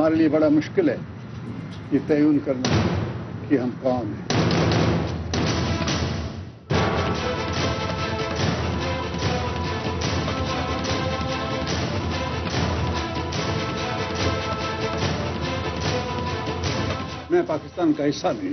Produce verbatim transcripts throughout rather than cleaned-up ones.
ہمارے لیے بڑا مشکل ہے یہ تعین کرنا کہ ہم کون ہیں. میں پاکستان کا حصہ نہیں.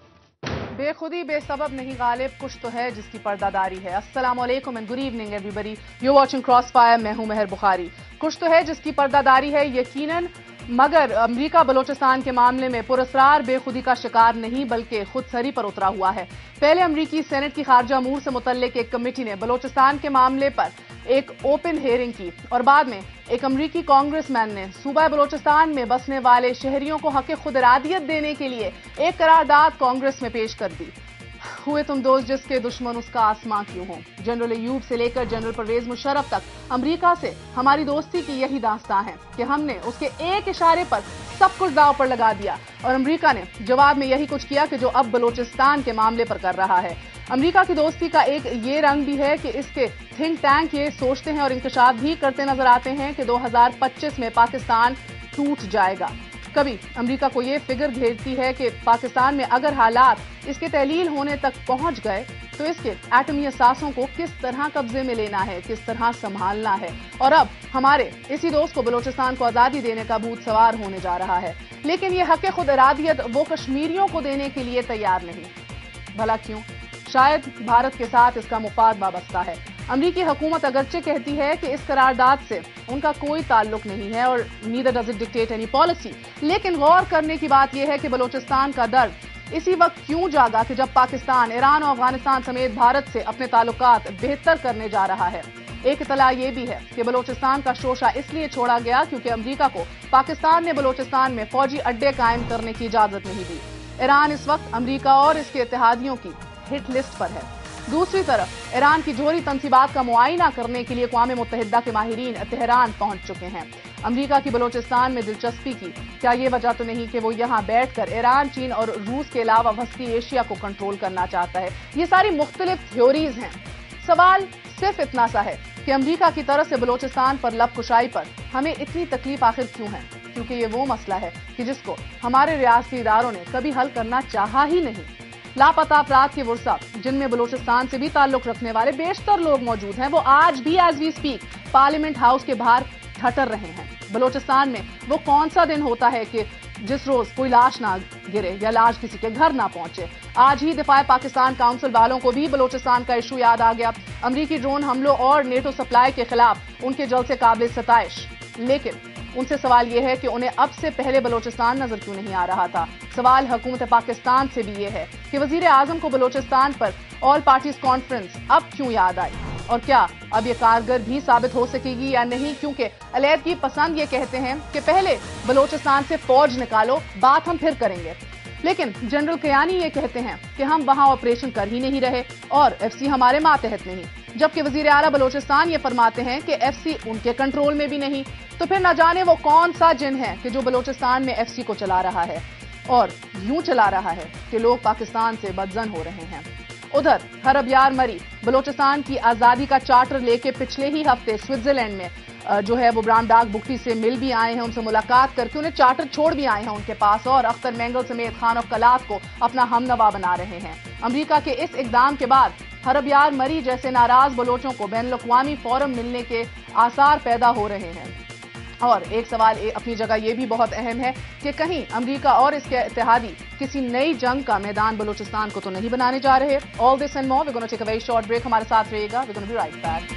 بے خودی بے سبب نہیں غالب، کچھ تو ہے جس کی پردہ داری ہے. السلام علیکم and good evening everybody. You watching cross fire. میں ہوں مہر بخاری. کچھ تو ہے جس کی پردہ داری ہے یقیناً، مگر امریکہ بلوچستان کے معاملے میں پراسرار بے خودی کا شکار نہیں بلکہ خود سری پر اترا ہوا ہے. پہلے امریکی سینٹ کی خارجہ امور سے متعلق ایک کمیٹی نے بلوچستان کے معاملے پر ایک اوپن ہیئرنگ کی اور بعد میں ایک امریکی کانگریس مین نے صوبہ بلوچستان میں بسنے والے شہریوں کو حق خود ارادیت دینے کے لیے ایک قرارداد کانگریس میں پیش کر دی. ہوئے تم دوست جس کے دشمن اس کا آسماں کیوں ہوں. جنرل ایوب سے لے کر جنرل پرویز مشرف تک امریکہ سے ہماری دوستی کی یہی داستان ہے کہ ہم نے اس کے ایک اشارے پر سب کچھ داؤ پر لگا دیا اور امریکہ نے جواب میں یہی کچھ کیا کہ جو اب بلوچستان کے معاملے پر کر رہا ہے. امریکہ کی دوستی کا ایک یہ رنگ بھی ہے کہ اس کے تھنک ٹینک یہ سوچتے ہیں اور انکشاف بھی کرتے نظر آتے ہیں کہ دو ہزار پچیس میں پاکستان ٹوٹ جائے گا. کبھی امریکہ کو یہ فکر گھیرتی ہے کہ پاکستان میں اگر حالات اس کے تحلیل ہونے تک پہنچ گئے تو اس کے ایٹمی اثاثوں کو کس طرح قبضے میں لینا ہے، کس طرح سنبھالنا ہے. اور اب ہمارے اسی دوست کو بلوچستان کو آزادی دینے کا بھوت سوار ہونے جا رہا ہے. لیکن یہ حق خود ارادیت وہ کشمیریوں کو دینے کے لیے تیار نہیں. بھلا کیوں؟ شاید بھارت کے ساتھ اس کا مفاد وابستہ ہے. امریکی حکومت اگرچہ کہتی ہے کہ اس قرارداد سے ان کا کوئی تعلق نہیں ہے اور neither does it dictate any policy, لیکن غور کرنے کی بات یہ ہے کہ بلوچستان کا درد اسی وقت کیوں جاگا کہ جب پاکستان ایران اور افغانستان سمیت بھارت سے اپنے تعلقات بہتر کرنے جا رہا ہے. ایک اطلاع یہ بھی ہے کہ بلوچستان کا شوشہ اس لیے چھوڑا گیا کیونکہ امریکہ کو پاکستان نے بلوچستان میں فوجی اڈے قائم کرنے کی اجازت نہیں دی. ایران اس وقت امریکہ اور اس کے اتحادیوں کی ہٹ لسٹ پر ہے. دوسری طرف ایران کی جوہری تنصیبات کا معائنہ کرنے کے لیے اقوام متحدہ کے ماہرین تہران پہنچ چکے ہیں. امریکہ کی بلوچستان میں دلچسپی کی کیا یہ وجہ تو نہیں کہ وہ یہاں بیٹھ کر ایران، چین اور روس کے علاوہ وسطی ایشیا کو کنٹرول کرنا چاہتا ہے؟ یہ ساری مختلف تھیوریز ہیں. سوال صرف اتنا سا ہے کہ امریکہ کی طرف سے بلوچستان پر لب کشائی پر ہمیں اتنی تکلیف آخر کیوں ہے؟ کیونکہ یہ وہ مسئلہ ہے کہ جس کو ہمارے ریاستی اداروں نے کبھی حل کرنا چاہا ہی نہیں. لاپتہ افراد کے ورثہ جن میں بلوچستان سے بھی تعلق رکھنے والے بیشتر لوگ موجود ہیں، وہ آج بھی as we speak parliament house کے باہر ٹھٹر رہے ہیں. بلوچستان میں وہ کون سا دن ہوتا ہے کہ جس روز کوئی لاش نہ گرے یا لاش کسی کے گھر نہ پہنچے؟ آج ہی دفاع پاکستان کاؤنسل والوں کو بھی بلوچستان کا ایشو یاد آ گیا. امریکی ڈرون حملوں اور نیٹو سپلائی کے خلاف ان کے جلسے قابل ستائش، لیکن ان سے سوال یہ ہے کہ انہیں اب سے پہلے بلوچستان نظر کیوں نہیں آ رہا تھا؟ سوال حکومت پاکستان سے بھی یہ ہے کہ وزیر اعظم کو بلوچستان پر آل پارٹیز کانفرنس اب کیوں یاد آئی اور کیا اب یہ کارگر بھی ثابت ہو سکے گی یا نہیں؟ کیونکہ علیحدگی پسند یہ کہتے ہیں کہ پہلے بلوچستان سے فوج نکالو، بات ہم پھر کریں گے. لیکن جنرل کیانی یہ کہتے ہیں کہ ہم وہاں آپریشن کر ہی نہیں رہے اور ایف سی ہمارے ماتحت نہیں، جبکہ وزیر اعلیٰ بلوچستان یہ فرماتے ہیں کہ ایف سی ان کے کنٹرول میں بھی نہیں. تو پھر نہ جانے وہ کون سا جن ہے کہ جو بلوچستان میں ایف سی کو چلا رہا ہے اور یوں چلا رہا ہے کہ لوگ پاکستان سے بدزن ہو رہے ہیں. ادھر حرب یار مری بلوچستان کی آزادی کا چارٹر لے کے پچھلے ہی ہفتے سوئٹزرلینڈ میں جو ہے وہ برام ڈاک بگٹی سے مل بھی آئے ہیں، ان سے ملاقات کر کے انہیں چارٹر چھوڑ بھی آئے ہیں ان کے پاس، اور اختر مینگل سمیت خان آف کلات کو اپنا ہم نوا بنا رہے ہیں. امریکہ کے اس اقدام کے بعد حرب یار مری جیسے ناراض بلوچوں کو بین الاقوامی فورم ملنے کے آثار پیدا ہو رہے ہیں. اور ایک سوال اپنی جگہ یہ بھی بہت اہم ہے کہ کہیں امریکہ اور اس کے اتحادی کسی نئی جنگ کا میدان بلوچستان کو تو نہیں بنانے جا رہے؟ All this and more, we gonna take a very short break. ہمارے ساتھ رہیے گا، we gonna be right back.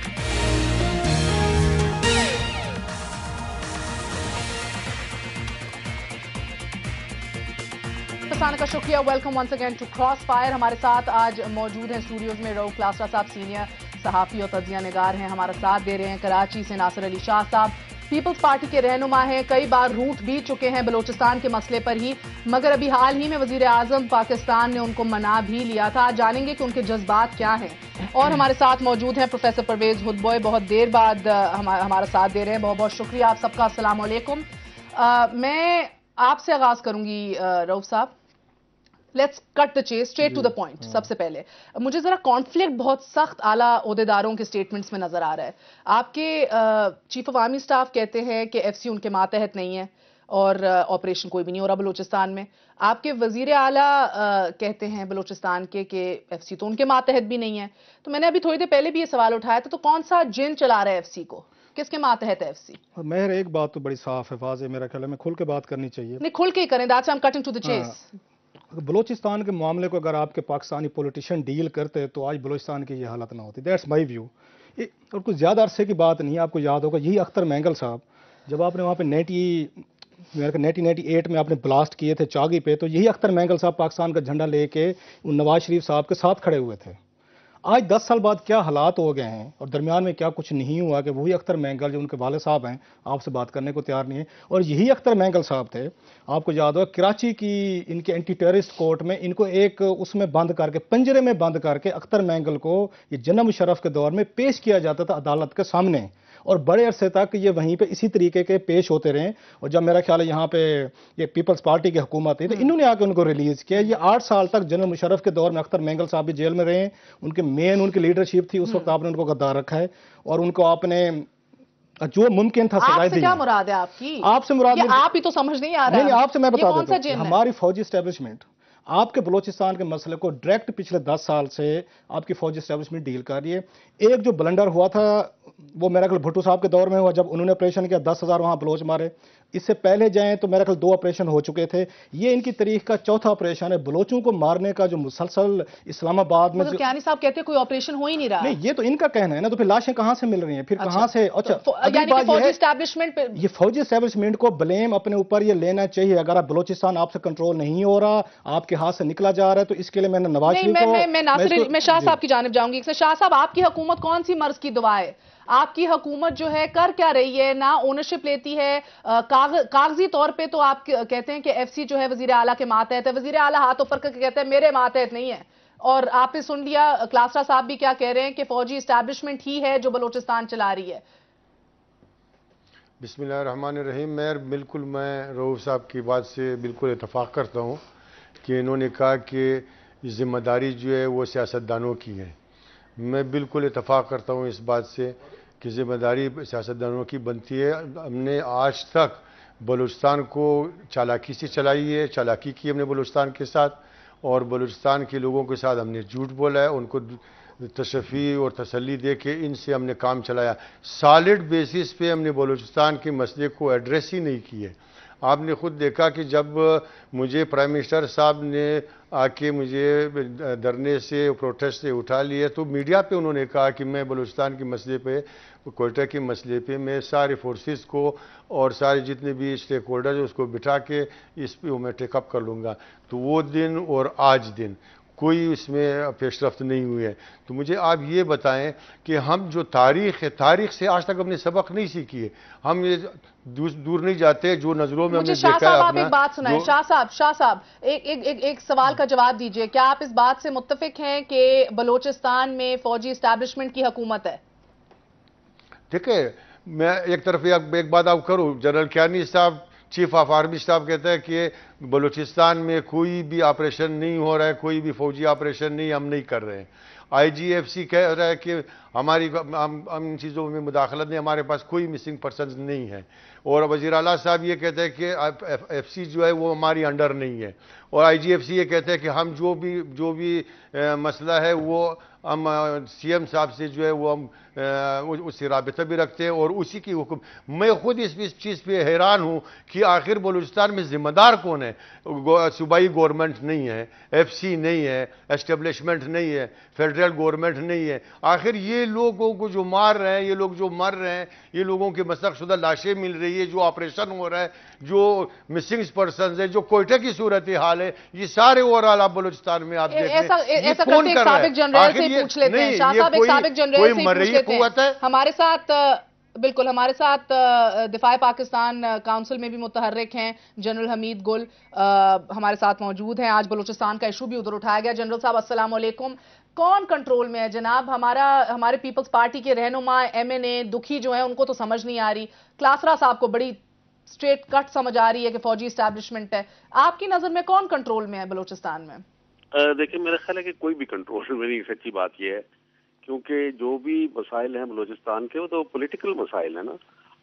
کا شکریہ. Welcome once again to cross fire. ہمارے ساتھ آج موجود ہیں اسٹوڈیوز میں رؤف کلاسرا صاحب، سینئر صحافی اور تجزیہ نگار ہیں، ہمارا ساتھ دے رہے ہیں. کراچی سے ناصر علی شاہ صاحب پیپلز پارٹی کے رہنما ہیں، کئی بار روٹ بھی چکے ہیں بلوچستان کے مسئلے پر ہی، مگر ابھی حال ہی میں وزیر اعظم پاکستان نے ان کو منا بھی لیا تھا. جانیں گے کہ ان کے جذبات کیا ہیں. اور ہمارے ساتھ موجود ہیں پروفیسر پرویز ہدبوئے، بہت دیر بعد ہمارا ساتھ دے رہے ہیں. بہت بہت شکریہ آپ سب کا. السلام علیکم. میں آپ سے آغاز کروں گی رؤف صاحب. Let's cut the chase straight to the point. سب سے پہلے مجھے ذرا کانفلکٹ بہت سخت اعلیٰ عہدیداروں کے سٹیٹمنٹس میں نظر آ رہا ہے. آپ کے چیف آف آرمی سٹاف کہتے ہیں کہ ایف سی ان کے ماتحت نہیں ہے، اور آپریشن کوئی بھی نہیں ہو رہا بلوچستان میں. آپ کے وزیر اعلیٰ کہتے ہیں بلوچستان کے کہ ایف سی تو ان کے ماتحت بھی نہیں ہے. تو میں نے ابھی تھوڑی دیر پہلے بھی یہ سوال اٹھایا تھا, تو کون سا جن چلا رہا ہے ایف سی کو, کس کے ماتحت ہے ایف سی؟ مہر ایک بات تو بڑی صاف ہے, واضح, میرا خیال ہے میں کھل کے بات کرنی چاہیے. نہیں کھل کے ہی کریں, that's I am cutting to the chase. Balochistan کے معاملے کو اگر آپ کے پاکستانی پولیٹیشین ڈیل کرتے تو آج بلوچستان کی یہ حالت نہ ہوتی. That's my view. اور کچھ زیادہ عرصے کی بات نہیں ہے, آپ کو یاد ہوگا یہی اختر مینگل صاحب جب آپ نے وہاں پہ نائنٹی نائنٹین نائنٹی ایٹ میں آپ نے بلاسٹ کیے تھے چاگی پہ, تو یہی اختر مینگل صاحب پاکستان کا جھنڈا لے کے نواز شریف صاحب کے ساتھ کھڑے ہوئے تھے. آج دس سال بعد کیا حالات ہو گئے ہیں اور درمیان میں کیا کچھ نہیں ہوا کہ وہی اختر مینگل جو ان کے والد صاحب ہیں آپ سے بات کرنے کو تیار نہیں ہے. اور یہی اختر مینگل صاحب تھے, آپ کو یاد ہو کراچی کی ان کے اینٹی ٹیررسٹ کورٹ میں ان کو ایک اس میں بند کر کے, پنجرے میں بند کر کے اختر مینگل کو یہ جناب مشرف کے دور میں پیش کیا جاتا تھا عدالت کے سامنے, اور بڑے عرصے تک یہ وہیں پہ اسی طریقے کے پیش ہوتے رہے. اور جب میرا خیال ہے یہاں پہ یہ پیپلز پارٹی کی حکومت تھی تو انہوں نے آ کے ان کو ریلیز کیا. یہ آٹھ سال تک جنرل مشرف کے دور میں اختر مینگل صاحب بھی جیل میں رہے ہیں. ان کے مین ان کی لیڈرشپ تھی اس وقت, آپ نے ان کو غدار رکھا ہے اور ان کو آپ نے جو ممکن تھا سزائیں دی. آپ سے کیا مراد ہے آپ کی؟ آپ سے مراد آپ ہی تو سمجھ نہیں آ رہا. نہیں, آپ سے میں بتا دیتا ہوں, ہماری فوجی اسٹیبلشمنٹ آپ کے بلوچستان کے مسئلے کو ڈائریکٹ پچھلے دس سال سے آپ کی فوجی اسٹیبلشمنٹ ڈیل کر رہی ہے. ایک جو بلنڈر ہوا تھا وہ میرا خیال بھٹو صاحب کے دور میں ہوا جب انہوں نے آپریشن کیا, دس ہزار وہاں بلوچ مارے. اس سے پہلے جائیں تو میرا خیال دو آپریشن ہو چکے تھے. یہ ان کی تاریخ کا چوتھا آپریشن ہے. بلوچوں کو مارنے کا جو مسلسل اسلام آباد میں, کیانی صاحب کہتے ہیں کوئی آپریشن ہو ہی نہیں رہا. نہیں, یہ تو ان کا کہنا ہے نا, تو پھر لاشیں کہاں سے مل رہی ہیں, پھر کہاں سے؟ اچھا, فوجی اسٹیبلشمنٹ پہ یہ فوجی اسٹیبلشمنٹ کو بلیم اپنے اوپر یہ لینا چاہیے. اگر آپ بلوچستان آپ سے کنٹرول نہیں ہو رہا, آپ کے ہاتھ سے نکلا جا رہا ہے, تو اس کے لیے میں نے نواز شریف کو میں ناصر میں شاہ صاحب کی جانب جاؤں گی. شاہ صاحب, آپ کی حکومت کون سی مرض کی دوا ہے؟ آپ کی حکومت جو ہے کر کیا رہی ہے؟ نہ اونرشپ لیتی ہے کاغذی طور پہ, تو آپ کہتے ہیں کہ ایف سی جو ہے وزیر اعلیٰ کے ماتحت ہے, وزیر اعلیٰ ہاتھ اوپر کر کے کہتے ہیں میرے ماتحت نہیں ہے. اور آپ نے سن لیا کلاسرا صاحب بھی کیا کہہ رہے ہیں کہ فوجی اسٹیبلشمنٹ ہی ہے جو بلوچستان چلا رہی ہے. بسم اللہ الرحمن الرحیم. میں بالکل میں رؤوف صاحب کی بات سے بالکل اتفاق کرتا ہوں کہ انہوں نے کہا کہ ذمہ داری جو ہے وہ سیاستدانوں کی ہے. میں بالکل اتفاق کرتا ہوں اس بات سے کہ ذمہ داری سیاستدانوں کی بنتی ہے. ہم نے آج تک بلوچستان کو چالاکی سے چلائی ہے, چالاکی کی ہم نے بلوچستان کے ساتھ, اور بلوچستان کے لوگوں کے ساتھ ہم نے جھوٹ بولا ہے, ان کو تشفی اور تسلی دے کے ان سے ہم نے کام چلایا. سالڈ بیسس پہ ہم نے بلوچستان کے مسئلے کو ایڈریس ہی نہیں کیے. آپ نے خود دیکھا کہ جب مجھے پرائم منسٹر صاحب نے آ کے مجھے دھرنے سے پروٹیسٹ سے اٹھا لیے تو میڈیا پہ انہوں نے کہا کہ میں بلوچستان کے مسئلے پہ, کوئٹہ کے مسئلے پہ میں سارے فورسز کو اور سارے جتنے بھی اسٹیک ہولڈرز اس کو بٹھا کے اس پہ میں ٹیک اپ کر لوں گا. تو وہ دن اور آج دن کوئی اس میں پیش رفت نہیں ہوئی ہے. تو مجھے آپ یہ بتائیں کہ ہم جو تاریخ ہے, تاریخ سے آج تک ہم نے سبق نہیں سیکھی ہے. ہم یہ دور نہیں جاتے جو نظروں میں ہم نے دیکھا ہے. شاہ صاحب, آپ ایک بات سنائیں. شاہ صاحب شاہ صاحب ایک ایک ایک سوال کا جواب دیجئے. کیا آپ اس بات سے متفق ہیں کہ بلوچستان میں فوجی اسٹیبلشمنٹ کی حکومت ہے؟ دیکھیں, میں ایک طرف ایک بات آپ کروں, جنرل کیانی صاحب چیف آف آرمی اسٹاف کہتا ہے کہ بلوچستان میں کوئی بھی آپریشن نہیں ہو رہا ہے, کوئی بھی فوجی آپریشن نہیں, ہم نہیں کر رہے ہیں. آئی جی ایف سی کہہ رہا ہے کہ ہماری ہم ان چیزوں میں مداخلت نہیں, ہمارے پاس کوئی مسنگ پرسنز نہیں ہے. اور وزیر اعلیٰ صاحب یہ کہتے ہیں کہ ایف سی جو ہے وہ ہماری انڈر نہیں ہے. اور آئی جی ایف سی یہ کہتے ہیں کہ ہم جو بھی جو بھی مسئلہ ہے وہ ہم سی ایم صاحب سے جو ہے وہ ہم اس سے رابطہ بھی رکھتے ہیں اور اسی کی حکم. میں خود اس چیز پہ حیران ہوں کہ آخر بلوچستان میں ذمہ دار کون ہے؟ صوبائی گورنمنٹ نہیں ہے, ایف سی نہیں ہے, اسٹیبلشمنٹ نہیں ہے, فیڈرل گورنمنٹ نہیں ہے. آخر یہ لوگوں کو جو مار رہے ہیں, یہ لوگ جو مر رہے ہیں, یہ لوگوں کے مسلخ شدہ لاشیں مل رہی ہے, جو آپریشن ہو رہا ہے, جو مسنگ پرسنز ہے, جو کوئٹہ کی صورت حال ہے, یہ سارے اوورآل آپ بلوچستان میں آپ دیکھیں یہ کون کر رہا ہے؟ پوچھ لیتے ہیں شاہ صاحب, ایک سابق جنرل سے پوچھ لیتے ہیں. ہمارے ساتھ بالکل ہمارے ساتھ دفاع پاکستان کاؤنسل میں بھی متحرک ہیں جنرل حمید گل ہمارے ساتھ موجود ہیں. آج بلوچستان کا ایشو بھی ادھر اٹھایا گیا. جنرل صاحب السلام علیکم. کون کنٹرول میں ہے جناب؟ ہمارا ہمارے پیپلز پارٹی کے رہنما ایم این اے دکھی جو ہیں ان کو تو سمجھ نہیں آ رہی, کلاسرا صاحب کو بڑی اسٹریٹ کٹ سمجھ آ رہی ہے کہ فوجی اسٹیبلشمنٹ ہے. آپ کی نظر میں کون کنٹرول میں ہے بلوچستان میں؟ دیکھیں, میرا خیال ہے کہ کوئی بھی کنٹرول میں نہیں. سچی بات یہ ہے کیونکہ جو بھی مسائل ہیں بلوچستان کے وہ تو پولیٹیکل مسائل ہیں نا,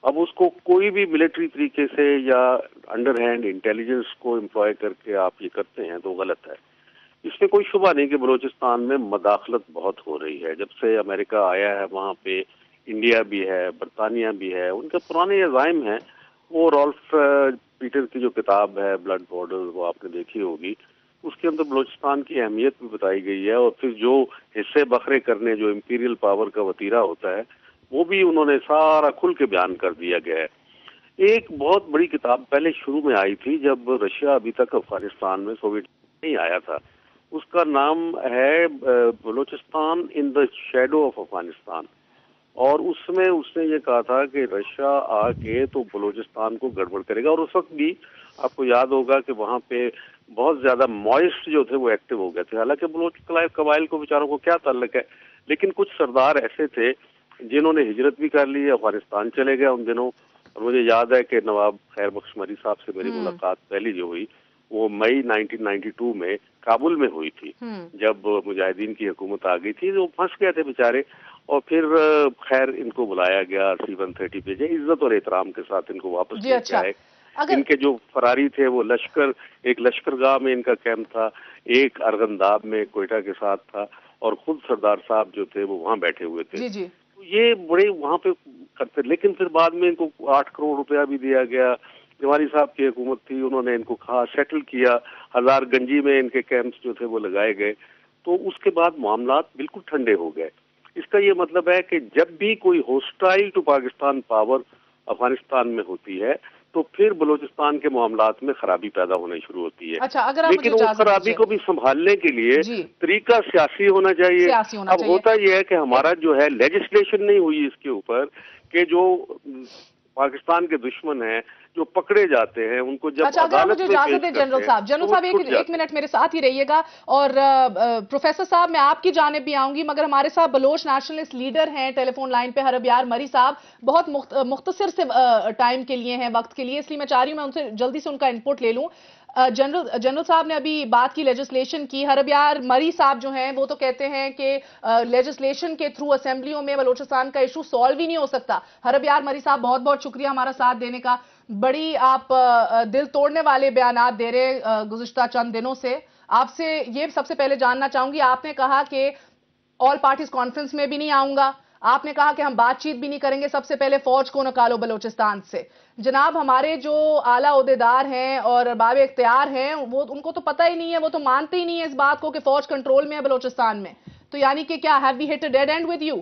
اب اس کو کوئی بھی ملٹری طریقے سے یا انڈر ہینڈ انٹیلیجنس کو امپلوائے کر کے آپ یہ کرتے ہیں تو غلط ہے. اس میں کوئی شبہ نہیں کہ بلوچستان میں مداخلت بہت ہو رہی ہے. جب سے امریکہ آیا ہے وہاں پہ انڈیا بھی ہے، برطانیہ بھی ہے، ان کے پرانے عزائم ہیں. وہ رالف پیٹر کی جو کتاب ہے بلڈ بارڈر، وہ آپ نے دیکھی ہوگی، اس کے اندر بلوچستان کی اہمیت بھی بتائی گئی ہے، اور پھر جو حصے بکھرے کرنے جو امپیریل پاور کا وتیرہ ہوتا ہے وہ بھی انہوں نے سارا کھل کے بیان کر دیا گیا ہے. ایک بہت بڑی کتاب پہلے شروع میں آئی تھی جب رشیا ابھی تک افغانستان میں سوویت نہیں آیا تھا، اس کا نام ہے Balochistan in the shadow of Afghanistan, اور اس میں اس نے یہ کہا تھا کہ رشیا آ کے تو بلوچستان کو گڑبڑ کرے گا. اور اس وقت بھی آپ کو یاد ہوگا کہ وہاں پہ بہت زیادہ مائسٹ جو تھے وہ ایکٹیو ہو گئے تھے. حالانکہ بلوچ قبائل کو بیچاروں کو کیا تعلق ہے، لیکن کچھ سردار ایسے تھے جنہوں نے ہجرت بھی کر لی، افغانستان چلے گئے ان دنوں. اور مجھے یاد ہے کہ نواب خیر بخش مری صاحب سے میری ملاقات پہلی جو ہوئی وہ مئی نائنٹین نائنٹی ٹو میں کابل میں ہوئی تھی، جب مجاہدین کی حکومت آ گئی تھی. وہ پھنس گئے تھے بیچارے، اور پھر خیر ان کو بلایا گیا سی ون تھرٹی پہ، عزت اور احترام کے ساتھ ان کو واپس لے کے آئے. ان کے جو فراری تھے وہ لشکر، ایک لشکر گاہ میں ان کا کیمپ تھا، ایک ارغنداب میں کوئٹہ کے ساتھ تھا، اور خود سردار صاحب جو تھے وہ وہاں بیٹھے ہوئے تھے. تو یہ بڑے وہاں پہ کرتے، لیکن پھر بعد میں ان کو آٹھ کروڑ روپیہ بھی دیا گیا. جواری صاحب کی حکومت تھی، انہوں نے ان کو کہا سیٹل کیا، ہزار گنجی میں ان کے کیمپس جو تھے وہ لگائے گئے. تو اس کے بعد معاملات بالکل ٹھنڈے ہو گئے. اس کا یہ مطلب ہے کہ جب بھی کوئی hostile to Pakistan power Afghanistan میں ہوتی ہے تو پھر بلوچستان کے معاملات میں خرابی پیدا ہونے شروع ہوتی ہے. اچھا، اگر لیکن اس خرابی کو بھی سنبھالنے کے لیے طریقہ سیاسی ہونا چاہیے. اب ہوتا یہ ہے کہ ہمارا جو ہے لیجسلیشن نہیں ہوئی اس کے اوپر کہ جو پاکستان کے دشمن ہیں جو پکڑے جاتے ہیں ان کو جب اچھا اگر مجھے اجازت دیں جنرل صاحب جنرل صاحب ایک ایک منٹ میرے ساتھ ہی رہیے گا. اور پروفیسر صاحب میں آپ کی جانب بھی آؤں گی، مگر ہمارے ساتھ بلوچ نیشنلسٹ لیڈر ہیں ٹیلی فون لائن پہ ہربیار مری صاحب، بہت مختصر سے ٹائم کے لیے ہیں، وقت کے لیے، اس لیے میں چاہ رہی ہوں میں ان سے جلدی سے ان کا انپٹ لے لوں. جنرل جنرل صاحب نے ابھی بات کی لیجسلیشن کی. ہربیار مری صاحب جو ہیں وہ تو کہتے ہیں کہ لیجسلیشن کے تھرو اسمبلیوں میں بلوچستان کا ایشو سالو ہی نہیں ہو سکتا. ہربیار مری صاحب بہت بہت شکریہ ہمارا ساتھ دینے کا. بڑی آپ دل توڑنے والے بیانات دے رہے گزشتہ چند دنوں سے. آپ سے یہ سب سے پہلے جاننا چاہوں گی، آپ نے کہا کہ آل پارٹیز کانفرنس میں بھی نہیں آؤں گا، آپ نے کہا کہ ہم بات چیت بھی نہیں کریں گے، سب سے پہلے فوج کو نکالو بلوچستان سے. جناب ہمارے جو اعلیٰ عہدیدار ہیں اور باب اختیار ہیں وہ ان کو تو پتہ ہی نہیں ہے، وہ تو مانتے ہی نہیں ہے اس بات کو کہ فوج کنٹرول میں ہے بلوچستان میں. تو یعنی کہ کیا have we hit a dead end with you?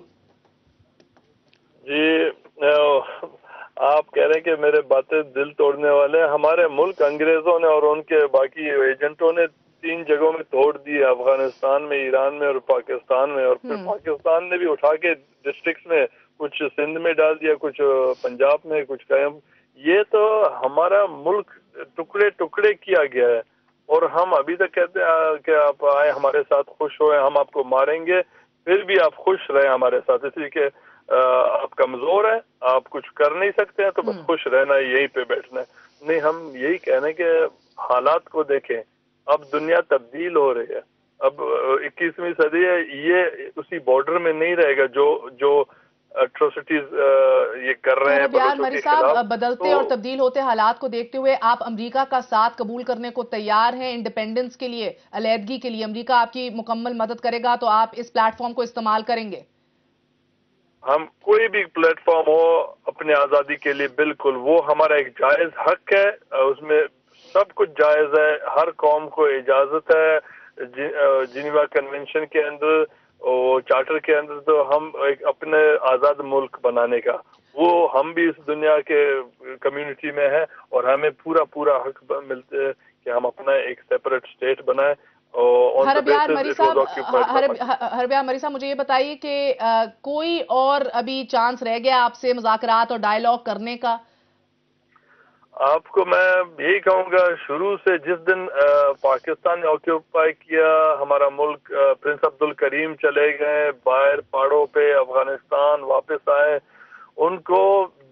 جی آپ کہہ رہے ہیں کہ میرے باتیں دل توڑنے والے ہیں. ہمارے ملک انگریزوں نے اور ان کے باقی ایجنٹوں نے تین جگہوں میں توڑ دی، افغانستان میں، ایران میں اور پاکستان میں. اور پھر پاکستان نے بھی اٹھا کے ڈسٹرکٹس میں کچھ سندھ میں ڈال دیا، کچھ پنجاب میں، کچھ قیم. یہ تو ہمارا ملک ٹکڑے ٹکڑے کیا گیا ہے، اور ہم ابھی تک کہتے ہیں کہ آپ آئے ہمارے ساتھ خوش ہوئے، ہم آپ کو ماریں گے پھر بھی آپ خوش رہے ہمارے ساتھ، اس لیے کہ آپ کمزور ہیں، آپ کچھ کر نہیں سکتے ہیں تو بس خوش رہنا ہے، یہیں پہ بیٹھنا ہے. نہیں، ہم یہی کہنے کہ حالات کو دیکھیں، اب دنیا تبدیل ہو رہی ہے، اب اکیسویں صدی ہے، یہ اسی بارڈر میں نہیں رہے گا جو جو اٹروسٹیز یہ کر رہے ہیں بلوچوں کے خلاف. بدلتے اور تبدیل ہوتے حالات کو دیکھتے ہوئے آپ امریکہ کا ساتھ قبول کرنے کو تیار ہیں انڈیپینڈنس کے لیے، علیحدگی کے لیے؟ امریکہ آپ کی مکمل مدد کرے گا تو آپ اس پلیٹ فارم کو استعمال کریں گے؟ ہم کوئی بھی پلیٹ فارم ہو اپنے آزادی کے لیے، بالکل وہ ہمارا ایک جائز حق ہے، اس میں سب کچھ جائز ہے، ہر قوم کو اجازت ہے. جنیوا کنونشن کے اندر اور چارٹر کے اندر تو ہم ایک اپنے آزاد ملک بنانے کا، وہ ہم بھی اس دنیا کے کمیونٹی میں ہیں اور ہمیں پورا پورا حق ملتے ہے کہ ہم اپنا ایک سیپریٹ اسٹیٹ بنائیں. ہربیار مری صاحب ہربیار مری صاحب مجھے یہ بتائیے کہ کوئی اور ابھی چانس رہ گیا آپ سے مذاکرات اور ڈائیلاگ کرنے کا؟ آپ کو میں یہی کہوں گا، شروع سے جس دن پاکستان نے آکیوپائی کیا ہمارا ملک، پرنس عبد الکریم چلے گئے باہر پہاڑوں پہ، افغانستان واپس آئے، ان کو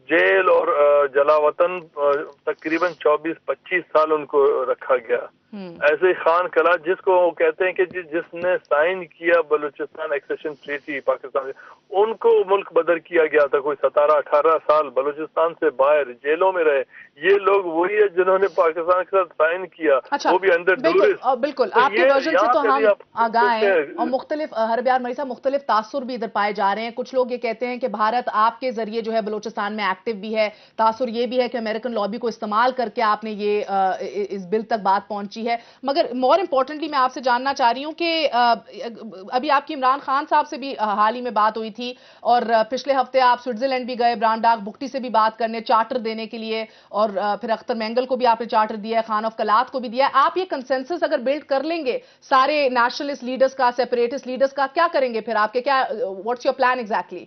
जेल और अ, जलावतन अ, तकरीबन चौबीस पच्चीस साल उनको रखा गया। ऐसे ही खान कला जिसको वो कहते हैं कि जि, जिसने साइन किया बलूचिस्तान एक्सेशन ट्रीटी पाकिस्तान से, उनको मुल्क बदर किया गया था। कोई सतारह अठारह साल बलूचिस्तान से बाहर जेलों में रहे। ये लोग वही है जिन्होंने पाकिस्तान के साथ साइन किया। अच्छा, वो भी अंदर बिल्कुल, अ, बिल्कुल तो आपके ये वर्जन से यहाँ तो पे भी हम आप आगाह हैं सोचते और हैं। मुख्तलिफ हरब्यार मरी साहब मुख्तलिफ तासुर भी इधर पाए जा रहे हैं। कुछ लोग ये कहते हैं कि भारत आपके जरिए जो है बलूचिस्तान में एक्टिव भी है। तासुर ये भी है कि अमेरिकन लॉबी को इस्तेमाल करके आपने ये अ, इस बिल तक बात पहुंची है। मगर मोर इंपॉर्टेंटली मैं आपसे जानना चाह रही हूं कि अभी आपकी इमरान खान साहब से भी हाल ही में बात हुई थी और पिछले हफ्ते आप स्विट्जरलैंड भी गए इमरान डाक बुक्टी से भी बात करने, चार्टर देने के लिए, और फिर अख्तर मेंगल को भी आपने चार्टर दिया है, खान ऑफ कलात को भी दिया है। आप ये कंसेंसस अगर बिल्ड कर लेंगे सारे नेशनलिस्ट लीडर्स का, सेपरेटिस्ट लीडर्स का, क्या करेंगे फिर आपके, क्या what's your plan exactly?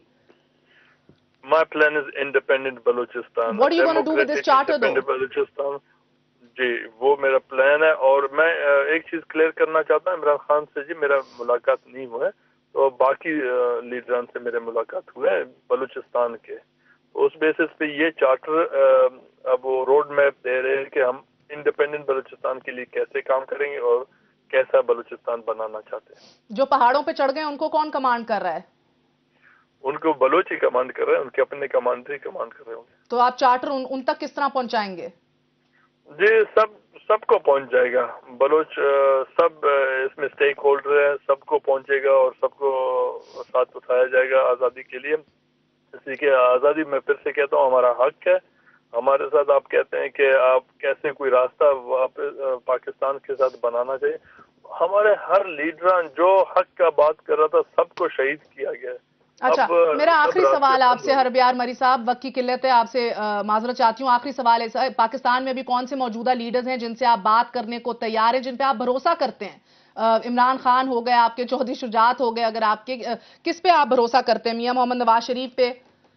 My plan is independent Balochistan. What are you going to do with this charter though? Balochistan. जी, वो मेरा प्लान है। और मैं एक चीज क्लियर करना चाहता हूँ इमरान खान से, जी मेरा मुलाकात नहीं हुआ है, तो बाकी लीडरान से मेरे मुलाकात हुए हैं बलूचिस्तान के। तो उस बेसिस पे ये चार्टर अब वो रोड मैप दे रहे हैं कि हम इंडिपेंडेंट बलूचिस्तान के लिए कैसे काम करेंगे और कैसा बलूचिस्तान बनाना चाहते हैं। जो पहाड़ों पे चढ़ गए उनको कौन कमांड कर रहा है? उनको बलोच ही कमांड कर रहे हैं, उनके अपने कमांडर कमांड कर रहे होंगे। तो आप चार्टर उन, उन तक किस तरह पहुंचाएंगे? जी, सब सबको पहुंच जाएगा। बलोच सब इसमें स्टेक होल्डर है, सबको पहुंचेगा और सबको साथ उठाया जाएगा आज़ादी के लिए। इसी के आज़ादी मैं फिर से कहता हूँ हमारा हक है। हमारे साथ आप कहते हैं कि आप कैसे कोई रास्ता वापस पाकिस्तान के साथ बनाना चाहिए। हमारे हर लीडरान जो हक का बात कर रहा था सबको शहीद किया गया है। अच्छा, मेरा आखिरी सवाल आपसे हरब्यार मरी साहब, वक्त की किल्लत है, आपसे माजरत चाहती हूँ। आखिरी सवाल है, पाकिस्तान में अभी कौन से मौजूदा लीडर्स हैं जिनसे आप बात करने को तैयार हैं, जिन पे आप भरोसा करते हैं? इमरान खान हो गए, आपके चौधरी शुजात हो गए, अगर आपके किस पे आप भरोसा करते हैं? मियां मोहम्मद नवाज शरीफ पे?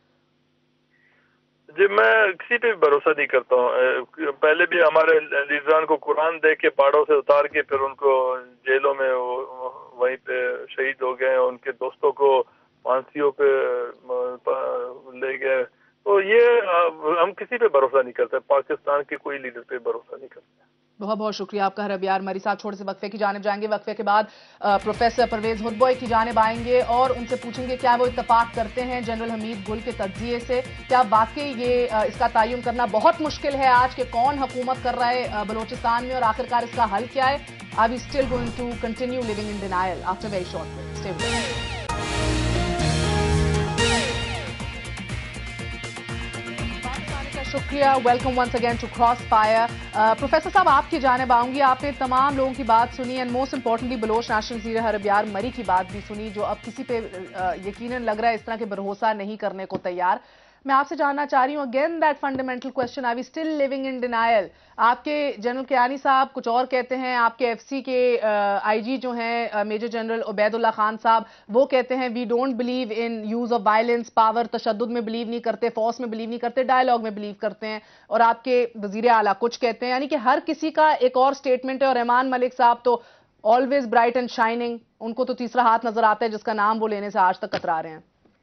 जी, मैं किसी पे भी भरोसा नहीं करता हूँ। पहले भी हमारे लीडरान को कुरान दे के पहाड़ों से उतार के फिर उनको जेलों में वहीं पे शहीद हो गए, उनके दोस्तों को फांसियों पे ले गए। तो ये हम किसी पे भरोसा नहीं करते, पाकिस्तान के कोई लीडर पे भरोसा नहीं करते। बहुत बहुत शुक्रिया आपका हरब्यार मरी साहब। छोटे से वक्फे की जानिब जाएंगे, वक्फे के बाद प्रोफेसर परवेज हुदबॉय की जानिब आएंगे और उनसे पूछेंगे क्या वो इत्तफाक करते हैं जनरल हमीद गुल के तज्जिए से। क्या वाकई ये इसका तयन करना बहुत मुश्किल है आज के कौन हुकूमत कर रहा है बलोचिस्तान में और आखिरकार इसका हल क्या है? Are we still going to continue living in denial after very short break? Stay with us. शुक्रिया, welcome once again to cross fire. Professor साहब, आपकी जानिब आऊंगी। आपने तमाम लोगों की बात सुनी and most importantly Baloch national leader Hyrbyair Marri की बात भी सुनी, जो अब किसी पे uh, यकीनन लग रहा है इस तरह के भरोसा नहीं करने को तैयार। मैं आपसे जानना चाह रही हूँ again that fundamental question, are we still living in denial? आपके जनरल कियानी साहब कुछ और कहते हैं, आपके एफसी के आईजी जो हैं मेजर जनरल उबैदुल्ला खान साहब वो कहते हैं we don't believe in use of violence, power, तशद्दुद में बिलीव नहीं करते, फोर्स में बिलीव नहीं करते, डायलॉग में बिलीव करते हैं। और आपके वजीर आला कुछ कहते हैं, यानी कि हर किसी का एक और स्टेटमेंट है। और रहमान मलिक साहब तो ऑलवेज ब्राइट एंड शाइनिंग, उनको तो तीसरा हाथ नजर आता है जिसका नाम वो लेने से आज तक कतरा रहे हैं।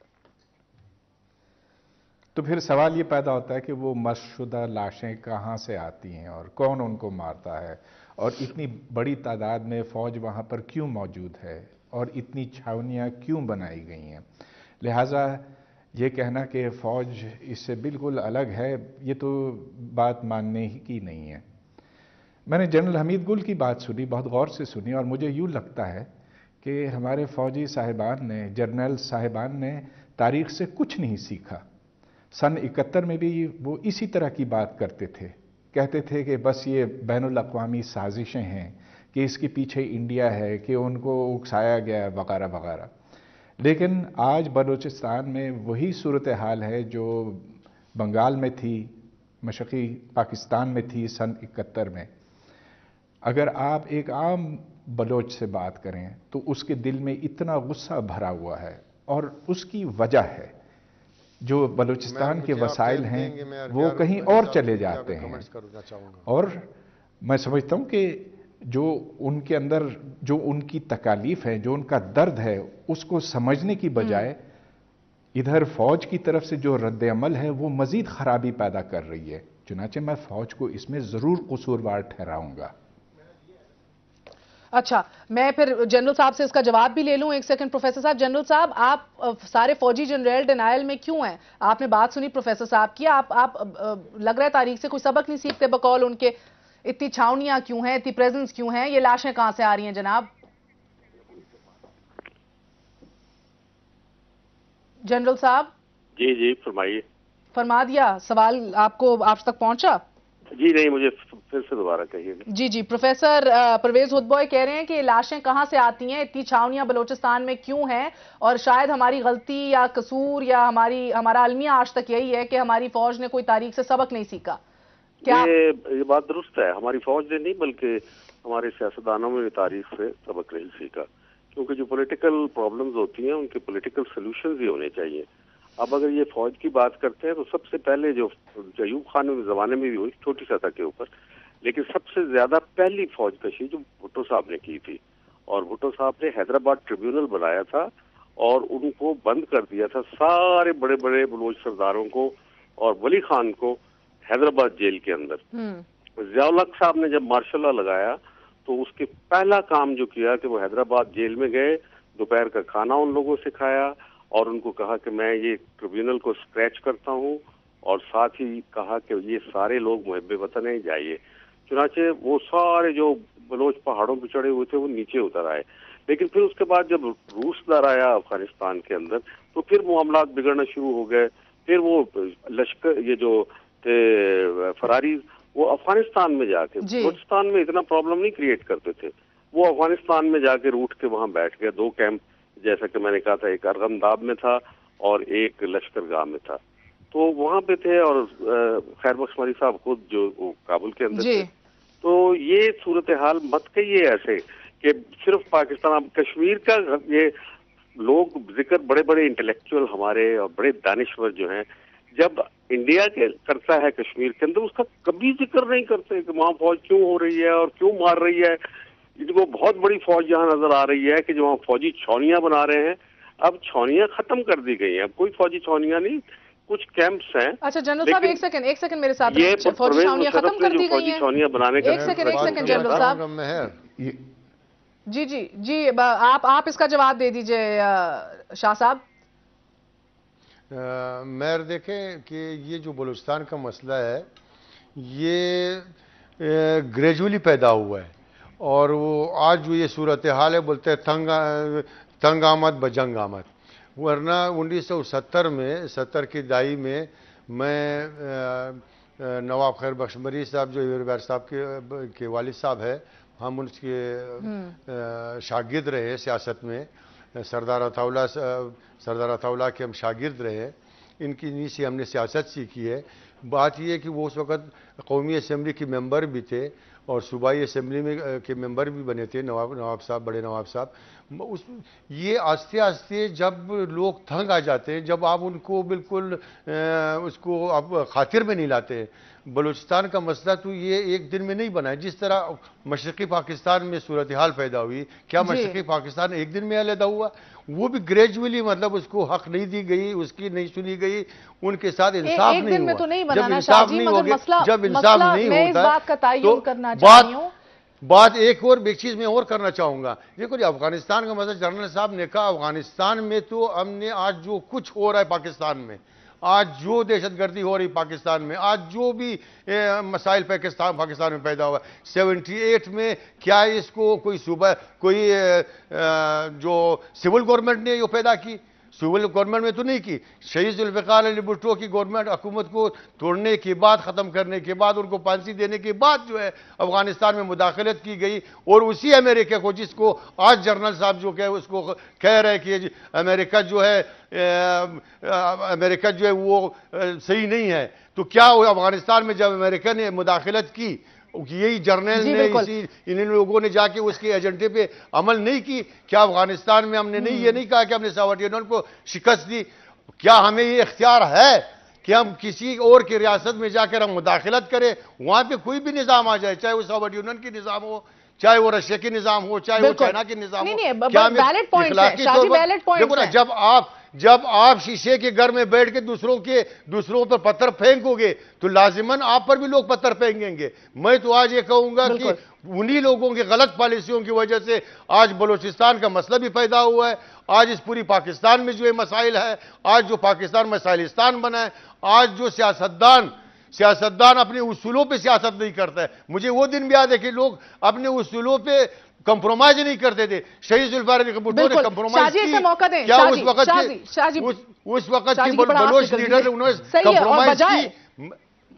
तो फिर सवाल ये पैदा होता है कि वो मशशुदा लाशें कहाँ से आती हैं और कौन उनको मारता है, और इतनी बड़ी तादाद में फ़ौज वहाँ पर क्यों मौजूद है और इतनी छावनियाँ क्यों बनाई गई हैं। लिहाजा ये कहना कि फ़ौज इससे बिल्कुल अलग है, ये तो बात मानने ही की नहीं है। मैंने जनरल हमीद गुल की बात सुनी, बहुत गौर से सुनी, और मुझे यूँ लगता है कि हमारे फ़ौजी साहिबान ने, जर्नल साहिबान ने तारीख़ से कुछ नहीं सीखा। सन इकहत्तर में भी वो इसी तरह की बात करते थे, कहते थे कि बस ये बैनुल अक़वामी साजिशें हैं, कि इसके पीछे इंडिया है, कि उनको उकसाया गया है वगैरह वगैरह। लेकिन आज बलूचिस्तान में वही सूरत हाल है जो बंगाल में थी, मशरक़ी पाकिस्तान में थी सन इकहत्तर में। अगर आप एक आम बलोच से बात करें तो उसके दिल में इतना गुस्सा भरा हुआ है, और उसकी वजह है जो बलूचिस्तान के वसाइल हैं वो कहीं और चले जाते हैं। और मैं समझता हूँ कि जो उनके अंदर जो उनकी तकालीफ है, जो उनका दर्द है, उसको समझने की बजाय ادھر فوج کی طرف سے جو رد عمل ہے وہ مزید خرابی پیدا کر رہی ہے، چنانچہ میں فوج کو اس میں ضرور قصوروار ٹھہراؤں گا۔ اچھا، میں پھر جنرل صاحب سے اس کا جواب بھی لے لوں ایک سیکنڈ۔ پروفیسر صاحب، جنرل صاحب آپ سارے فوجی جنرل ڈینائل میں کیوں ہیں؟ آپ نے بات سنی پروفیسر صاحب کی، آپ آپ لگ رہا ہے تاریخ سے کوئی سبق نہیں سیکھتے بقول ان کے، اتنی چھاونیاں کیوں ہیں، اتنی پریزنس کیوں ہیں، یہ لاشیں کہاں سے آ رہی ہیں جناب؟ جنرل صاحب جی جی فرمائیے۔ فرما دیا، سوال آپ کو آپ تک پہنچا؟ جی نہیں، مجھے پھر سے دوبارہ کہیے گا۔ جی جی پروفیسر پرویز ہدبوئے کہہ رہے ہیں کہ یہ لاشیں کہاں سے آتی ہیں، اتنی چھاونیاں بلوچستان میں کیوں ہیں، اور شاید ہماری غلطی یا قصور یا ہماری ہمارا المیہ آج تک یہی ہے کہ ہماری فوج نے کوئی تاریخ سے سبق نہیں سیکھا۔ کیا یہ بات درست ہے، ہماری فوج نے نہیں بلکہ ہمارے سیاستدانوں میں تاریخ سے سبق نہیں سیکھا، کیونکہ جو پولیٹیکل پرابلمز ہوتی ہیں ان کے پولیٹیکل سلوشنز ہی ہونے چاہیے۔ اب اگر یہ فوج کی بات کرتے ہیں تو سب سے پہلے جو ایوب خان کے زمانے میں بھی ہوئی چھوٹی سطح کے اوپر، لیکن سب سے زیادہ پہلی فوج کشی جو بھٹو صاحب نے کی تھی، اور بھٹو صاحب نے حیدرآباد ٹریبیونل بنایا تھا اور ان کو بند کر دیا تھا، سارے بڑے بڑے بلوچ سرداروں کو اور ولی خان کو حیدرآباد جیل کے اندر۔ ضیاء الحق صاحب نے جب مارشل لا لگایا تو اس کے پہلا کام جو کیا کہ وہ حیدرآباد جیل میں گئے، دوپہر کا کھانا ان لوگوں سے کھایا اور ان کو کہا کہ میں یہ ٹریبیونل کو اسکریچ کرتا ہوں، اور ساتھ ہی کہا کہ یہ سارے لوگ محب وطن ہیں، جائیے۔ چنانچہ وہ سارے جو بلوچ پہاڑوں پہ چڑھے ہوئے تھے وہ نیچے اتر آئے، لیکن پھر اس کے بعد جب روس دار آیا افغانستان کے اندر تو پھر معاملات بگڑنا شروع ہو گئے۔ پھر وہ لشکر یہ جو تھے فراری وہ افغانستان میں جا کے بلوچستان میں اتنا پرابلم نہیں کریٹ کرتے تھے، وہ افغانستان میں جا کے روٹ کے وہاں بیٹھ گئے۔ دو کیمپ جیسا کہ میں نے کہا تھا، ایک ارغم داب میں تھا اور ایک لشکر گاہ میں تھا، تو وہاں پہ تھے، اور خیر بخش مری صاحب خود جو کابل کے اندر تھے۔ تو یہ صورتحال مت کہیے ایسے کہ صرف پاکستان، اب کشمیر کا یہ لوگ ذکر بڑے بڑے انٹلیکچوئل ہمارے اور بڑے دانشور جو ہیں، جب انڈیا کے کرتا ہے کشمیر کے اندر اس کا کبھی ذکر نہیں کرتے کہ وہاں فوج کیوں ہو رہی ہے اور کیوں مار رہی ہے۔ ان کو بہت بڑی فوج یہاں نظر آ رہی ہے کہ جو وہاں فوجی چھاونیاں بنا رہے ہیں، اب چھاونیاں ختم کر دی گئی ہیں، اب کوئی فوجی چھاونیاں نہیں، کچھ کیمپس ہیں۔ اچھا جنرل صاحب ایک سیکنڈ ایک سیکنڈ میرے ساتھ، فوجی چھاونیاں ختم کر دی گئی ہیں، چھاونیاں بنانے کا ایک سیکنڈ ایک سیکنڈ جنرل صاحب، جی جی جی آپ آپ اس کا جواب دے دیجئے شاہ صاحب۔ میر دیکھیں کہ یہ جو بلوچستان کا مسئلہ ہے یہ گریجولی پیدا ہوا ہے، اور وہ آج جو یہ صورتحال ہے بولتے ہیں تنگ تنگ آمد بجنگ آمد، ورنہ انیس سو ستر میں ستر کی دہائی میں میں نواب خیر بخش مری صاحب جو ویر صاحب کے والد صاحب ہے، ہم ان کے شاگرد رہے سیاست میں، سردار عطاءاللہ سردار عطاءاللہ کے ہم شاگرد رہے، ان کی انہی سے ہم نے سیاست سیکھی ہے۔ بات یہ ہے کہ وہ اس وقت قومی اسمبلی کے ممبر بھی تھے اور صوبائی اسمبلی میں کے ممبر بھی بنے تھے، نواب نواب صاحب بڑے نواب صاحب۔ اس یہ آہستہ آہستہ جب لوگ تھنگ آ جاتے ہیں، جب آپ ان کو بالکل اس کو آپ خاطر میں نہیں لاتے، بلوچستان کا مسئلہ تو یہ ایک دن میں نہیں بنا ہے، جس طرح مشرقی پاکستان میں صورتحال پیدا ہوئی، کیا مشرقی پاکستان ایک دن میں علیحدہ ہوا؟ وہ بھی گریجولی، مطلب اس کو حق نہیں دی گئی، اس کی نہیں سنی گئی، ان کے ساتھ انصاف نہیں ہوا۔ ایک دن میں تو نہیں جب بنانا انصاف شاہ جی، نہیں مگر ہوگا، مسئلہ جب انصاف نہیں میں اس ہوتا بات کا تعین تو کرنا بات چاہتی ہوں۔ بات ایک اور ایک چیز میں اور کرنا چاہوں گا، دیکھو جی افغانستان کا مسئلہ جنرل صاحب نے کہا، افغانستان میں تو ہم نے آج جو کچھ ہو رہا ہے پاکستان میں، آج جو دہشت گردی ہو رہی پاکستان میں، آج جو بھی مسائل پاکستان پاکستان میں پیدا ہوا ہے، سیونٹی ایٹ میں کیا اس کو کوئی صوبہ کوئی جو سول گورنمنٹ نے یہ پیدا کی؟ سول گورنمنٹ میں تو نہیں کی۔ شہید ذوالفقار علی بھٹو کی گورنمنٹ حکومت کو توڑنے کے بعد، ختم کرنے کے بعد، ان کو پھانسی دینے کے بعد جو ہے افغانستان میں مداخلت کی گئی، اور اسی امریکہ کو جس کو آج جنرل صاحب جو کہ اس کو کہہ رہے کہ امریکہ جو ہے امریکہ جو ہے وہ صحیح نہیں ہے، تو کیا افغانستان میں جب امریکہ نے مداخلت کی، یہی جرنیل نے اسی ان لوگوں نے جا کے اس کے ایجنڈے پہ عمل نہیں کی؟ کیا افغانستان میں ہم نے نہیں یہ نہیں کہا کہ ہم نے ساویت یونین کو شکست دی؟ کیا ہمیں یہ اختیار ہے کہ ہم کسی اور کی ریاست میں جا کر ہم مداخلت کریں، وہاں پہ کوئی بھی نظام آ جائے، چاہے وہ ساویت یونین کی نظام ہو، چاہے وہ رشیا کی نظام ہو، چاہے وہ چائنا کی نظام ہو؟ کیا ہمیں اخلاقی طور پر دیکھو نا، جب آپ جب آپ شیشے کے گھر میں بیٹھ کے دوسروں کے دوسروں پر پتھر پھینکو گے تو لازماً آپ پر بھی لوگ پتھر پھینکیں گے. میں تو آج یہ کہوں گا کہ انہی لوگوں کی غلط پالیسیوں کی وجہ سے آج بلوچستان کا مسئلہ بھی پیدا ہوا ہے. آج اس پوری پاکستان میں جو یہ مسائل ہے, آج جو پاکستان مسائلستان بنا ہے, آج جو سیاستدان سیاستدان اپنے اصولوں پہ سیاست نہیں کرتا ہے. مجھے وہ دن بھی یاد ہے کہ لوگ اپنے اصولوں پہ کمپرومائز نہیں کرتے تھے. شہید ذوالفقار علی بھٹو نے کمپرومائز کی. کیا اس وقت اس وقت کی بلوچ لیڈر انہوں نے کمپرومائز کی؟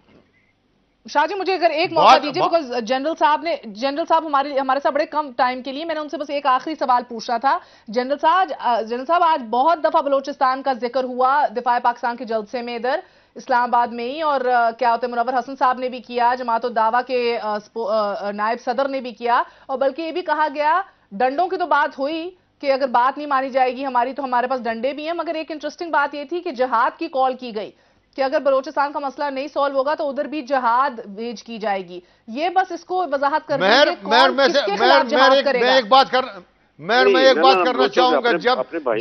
شاہ جی مجھے اگر ایک موقع دیجیے, بیکاز جنرل صاحب نے جنرل صاحب ہمارے ہمارے ساتھ بڑے کم ٹائم کے لیے, میں نے ان سے بس ایک آخری سوال پوچھنا تھا. جنرل صاحب جنرل صاحب آج بہت دفعہ بلوچستان کا ذکر ہوا دفاع پاکستان کے جلسے میں ادھر اسلام آباد میں ہی, اور کیا ہوتے ہیں منور حسن صاحب نے بھی کیا, جماعت الدعویٰ کے نائب صدر نے بھی کیا, اور بلکہ یہ بھی کہا گیا ڈنڈوں کی تو بات ہوئی کہ اگر بات نہیں مانی جائے گی ہماری تو ہمارے پاس ڈنڈے بھی ہیں, مگر ایک انٹرسٹنگ بات یہ تھی کہ جہاد کی کال کی گئی کہ اگر بلوچستان کا مسئلہ نہیں سالو ہوگا تو ادھر بھی جہاد ویج کی جائے گی. یہ بس اس کو وضاحت کر دیں کہ کون کس کے خلاف جہاد کرے گا. میں ایک بات کر میں میں ایک بات کرنا چاہوں گا, جب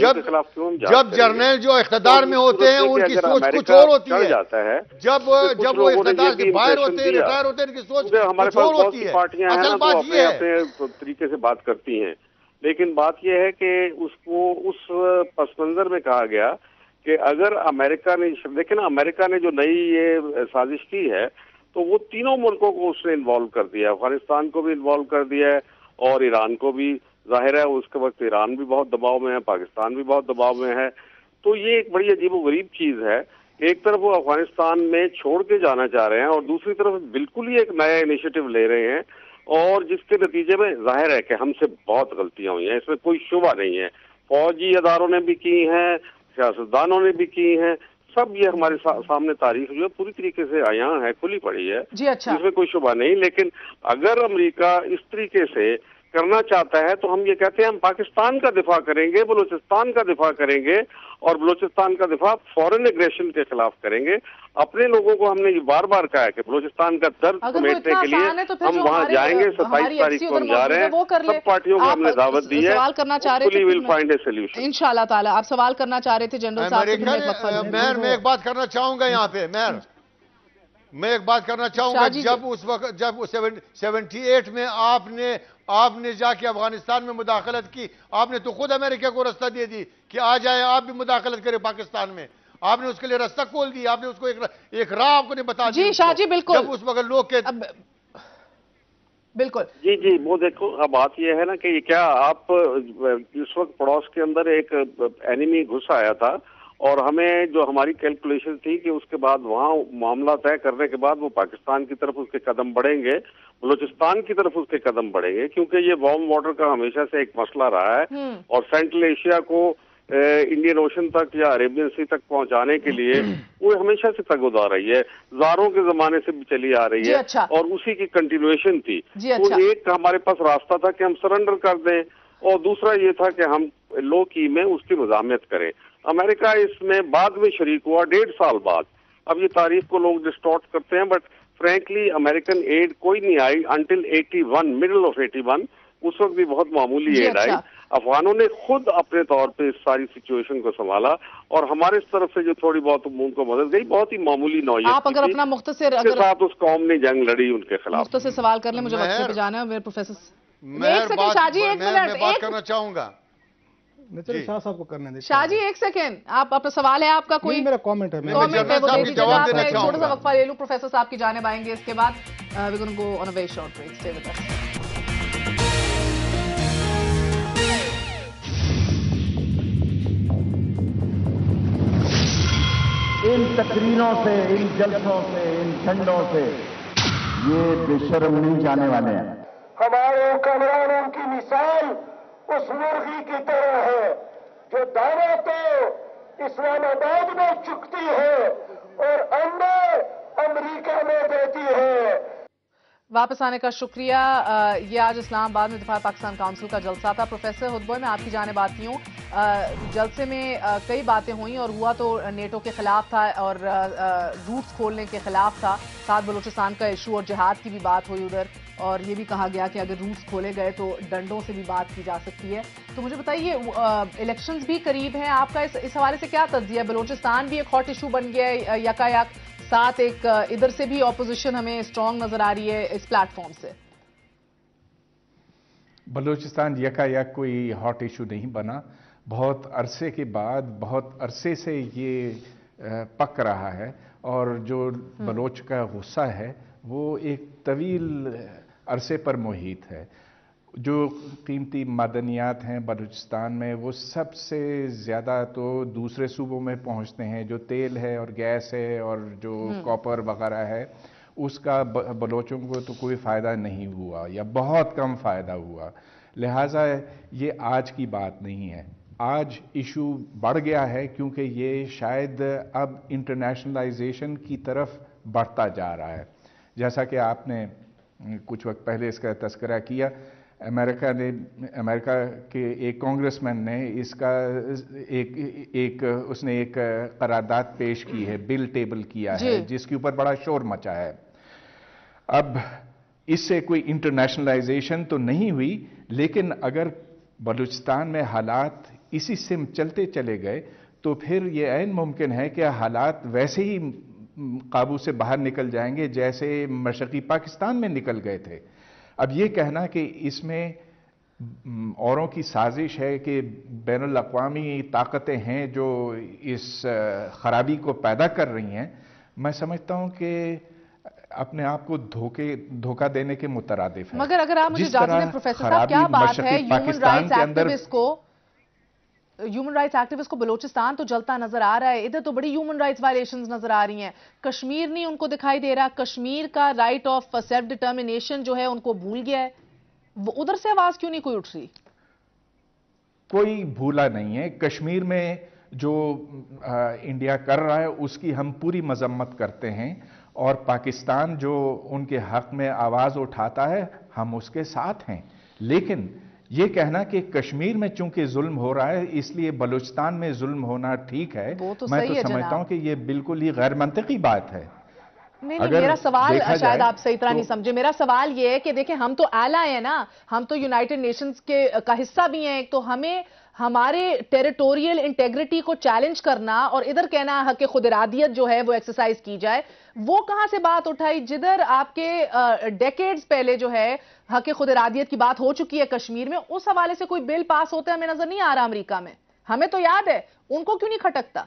جب جب جرنیل جو اقتدار میں ہوتے ہیں ان کی سوچ کچھ اور ہوتی ہے, جب جب وہ اقتدار کے باہر ہوتے ہیں ریٹائر ہوتے ہیں ان کی سوچ کچھ اور ہوتی ہے. اصل بات یہ ہے طریقے سے بات کرتی ہیں, لیکن بات یہ ہے کہ اس کو اس پس منظر میں کہا گیا کہ اگر امریکہ نے دیکھیں نا امریکہ نے جو نئی یہ سازش کی ہے تو وہ تینوں ملکوں کو اس نے انوالو کر دیا, افغانستان کو بھی انوالو کر دیا ہے اور ایران کو بھی. ظاہر ہے اس کے وقت ایران بھی بہت دباؤ میں ہے, پاکستان بھی بہت دباؤ میں ہے. تو یہ ایک بڑی عجیب و غریب چیز ہے. ایک طرف وہ افغانستان میں چھوڑ کے جانا چاہ رہے ہیں اور دوسری طرف بالکل ہی ایک نیا انیشیٹو لے رہے ہیں, اور جس کے نتیجے میں ظاہر ہے کہ ہم سے بہت غلطیاں ہوئی ہیں, اس میں کوئی شبہ نہیں ہے. فوجی اداروں نے بھی کی ہیں, سیاستدانوں نے بھی کی ہیں, سب یہ ہمارے سامنے تاریخ جو ہے پوری طریقے سے عیاں ہے, کھلی پڑی ہے. جی اچھا, اس میں کوئی شبہ نہیں. لیکن اگر امریکہ اس طریقے سے کرنا چاہتا ہے تو ہم یہ کہتے ہیں ہم پاکستان کا دفاع کریں گے, بلوچستان کا دفاع کریں گے, اور بلوچستان کا دفاع فورن ایگریشن کے خلاف کریں گے. اپنے لوگوں کو ہم نے یہ بار بار کہا ہے کہ بلوچستان کا درد سمیٹنے کے لیے ہم وہاں جائیں گے. ستائیس تاریخ کو ہم جا رہے ہیں, سب پارٹیوں کو ہم نے دعوت دی ہے. سوال کرنا چاہ رہے تھے ان شاء اللہ تعالیٰ, آپ سوال کرنا چاہ رہے تھے جنرل صاحب. میں ایک بات کرنا چاہوں گا یہاں پہ, میں میں ایک بات کرنا چاہوں گا. جب اس وقت جب سیونٹی ایٹ میں آپ نے آپ نے جا کے افغانستان میں مداخلت کی, آپ نے تو خود امریکہ کو رستہ دے دی کہ آ جائے آپ بھی مداخلت کریں پاکستان میں. آپ نے اس کے لیے رستہ کھول دی, آپ نے اس کو ایک راہ آپ کو نہیں بتا دی. جی شاہ جی بالکل, جب اس وقت لوگ کے بالکل جی جی وہ دیکھو اب بات یہ ہے نا کہ کیا آپ اس وقت پڑوس کے اندر ایک اینیمی گھس آیا تھا, اور ہمیں جو ہماری کیلکولیشن تھی کہ اس کے بعد وہاں معاملہ طے کرنے کے بعد وہ پاکستان کی طرف اس کے قدم بڑھیں گے, بلوچستان کی طرف اس کے قدم بڑھیں گے, کیونکہ یہ وارم واٹر کا ہمیشہ سے ایک مسئلہ رہا ہے, اور سینٹرل ایشیا کو انڈین اوشن تک یا عربین سی تک پہنچانے کے لیے وہ ہمیشہ سے تگودار رہی ہے, زاروں کے زمانے سے بھی چلی آ رہی ہے, اور اسی کی کنٹینویشن تھی. تو ایک ہمارے پاس راستہ تھا کہ ہم سرنڈر کر دیں, اور دوسرا یہ تھا کہ ہم لو کی میں اس کی مزاحمت کریں. امریکہ اس میں بعد میں شریک ہوا ڈیڑھ سال بعد. اب یہ تاریخ کو لوگ ڈسٹارٹ کرتے ہیں, بٹ فرینکلی امریکن ایڈ کوئی نہیں آئی until eighty one, middle of eighty one. اس وقت بھی بہت معمولی ایڈ آئی. افغانوں نے خود اپنے طور پہ اس ساری سچویشن کو سنبھالا, اور ہمارے طرف سے جو تھوڑی بہت ان کو مدد گئی بہت ہی معمولی نوعیت آپ اگر اپنا مختصر کے ساتھ اس قوم نے جنگ لڑی ان کے خلاف. مختصر سوال کر لیں, مجھے وقت پہ جانا ہے. میرے پروفیسر میں بات کرنا چاہوں گا. شاہ صاحب کو کرنے دیں. شاہ جی ایک سیکنڈ, آپ اپنا سوال ہے آپ کا کوئی؟ میرا کامنٹ ہے, کامنٹ ہے وہ دے دیجیے. آپ میں چھوٹا سا وقفہ لے لوں, پروفیسر صاحب کی جانب آئیں گے, اس کے بعد we gonna go on a very short break. Stay with us. ان تقریروں سے, ان جلسوں سے, ان جھنڈوں سے یہ بے شرم نہیں جانے والے ہیں. ہمارے حکمرانوں کی مثال اس مرغی کی طرح ہے جو دانا تو اسلام آباد میں چکتی ہے اور انڈے امریکہ میں دیتی ہے. واپس آنے کا شکریہ. یہ آج اسلام آباد میں دفاع پاکستان کونسل کا جلسہ تھا. پروفیسر ہدبوئے میں آپ کی جانب آتی ہوں. جلسے میں کئی باتیں ہوئیں, اور ہوا تو نیٹو کے خلاف تھا اور روٹس کھولنے کے خلاف تھا, ساتھ بلوچستان کا ایشو اور جہاد کی بھی بات ہوئی ادھر. اور یہ بھی کہا گیا کہ اگر روٹس کھولے گئے تو ڈنڈوں سے بھی بات کی جا سکتی ہے. تو مجھے بتائیے الیکشنز بھی قریب ہیں, آپ کا اس, اس حوالے سے کیا تجزیہ ہے؟ بلوچستان بھی ایک ہاٹ ایشو بن گیا ہے یکا یک, ساتھ ایک ادھر سے بھی اپوزیشن ہمیں اسٹرانگ نظر آ رہی ہے اس پلیٹ فارم سے. بلوچستان یکا یک کوئی ہاٹ ایشو نہیں بنا. بہت عرصے کے بعد, بہت عرصے سے یہ پک رہا ہے, اور جو بلوچ کا غصہ ہے وہ ایک طویل عرصے پر محیط ہے. جو قیمتی معدنیات ہیں بلوچستان میں وہ سب سے زیادہ تو دوسرے صوبوں میں پہنچتے ہیں. جو تیل ہے اور گیس ہے اور جو کاپر وغیرہ ہے, اس کا بلوچوں کو تو کوئی فائدہ نہیں ہوا یا بہت کم فائدہ ہوا. لہٰذا یہ آج کی بات نہیں ہے. آج ایشو بڑھ گیا ہے کیونکہ یہ شاید اب انٹرنیشنلائزیشن کی طرف بڑھتا جا رہا ہے. جیسا کہ آپ نے کچھ وقت پہلے اس کا تذکرہ کیا, امریکہ نے امریکہ کے ایک کانگریس مین نے اس کا ایک ایک اس نے ایک قرارداد پیش کی ہے, بل ٹیبل کیا ہے, جس کے اوپر بڑا شور مچا ہے. اب اس سے کوئی انٹرنیشنلائزیشن تو نہیں ہوئی, لیکن اگر بلوچستان میں حالات اسی سمت چلتے چلے گئے تو پھر یہ عین ممکن ہے کہ حالات ویسے ہی قابو سے باہر نکل جائیں گے جیسے مشرقی پاکستان میں نکل گئے تھے. اب یہ کہنا کہ اس میں اوروں کی سازش ہے کہ بین الاقوامی طاقتیں ہیں جو اس خرابی کو پیدا کر رہی ہیں, میں سمجھتا ہوں کہ اپنے آپ کو دھوکے دھوکہ دینے کے مترادف ہے. مگر اگر آپ مجھے اجازت دیں پروفیسر صاحب, کیا بات ہے ہیومن رائٹس ایکٹیوسٹ کو ہیومن رائٹس ایکٹیوسٹ کو بلوچستان تو جلتا نظر آ رہا ہے, ادھر تو بڑی ہیومن رائٹس وائلیشنز نظر آ رہی ہیں. کشمیر نہیں ان کو دکھائی دے رہا, کشمیر کا رائٹ آف سیلف ڈٹرمنیشن جو ہے ان کو بھول گیا ہے. ادھر سے آواز کیوں نہیں کوئی اٹھ رہی؟ کوئی بھولا نہیں ہے. کشمیر میں جو انڈیا کر رہا ہے اس کی ہم پوری مذمت کرتے ہیں, اور پاکستان جو ان کے حق میں آواز اٹھاتا ہے ہم اس کے ساتھ ہیں. لیکن یہ کہنا کہ کشمیر میں چونکہ ظلم ہو رہا ہے اس لیے بلوچستان میں ظلم ہونا ٹھیک ہے, میں تو سمجھتا ہوں کہ یہ بالکل ہی غیر منطقی بات ہے. نہیں نہیں میرا سوال شاید آپ صحیح طرح نہیں سمجھے. میرا سوال یہ ہے کہ دیکھیں ہم تو ایلائی ہیں نا, ہم تو یونائٹڈ نیشنز کے کا حصہ بھی ہیں, تو ہمیں ہمارے ٹیریٹوریل انٹیگریٹی کو چیلنج کرنا اور ادھر کہنا حق خود ارادیت جو ہے وہ ایکسرسائز کی جائے, وہ کہاں سے بات اٹھائی جدھر آپ کے ڈیکیڈز پہلے جو ہے حق خود ارادیت کی بات ہو چکی ہے کشمیر میں. اس حوالے سے کوئی بل پاس ہوتا ہے ہمیں نظر نہیں آ رہا امریکہ میں. ہمیں تو یاد ہے, ان کو کیوں نہیں کھٹکتا؟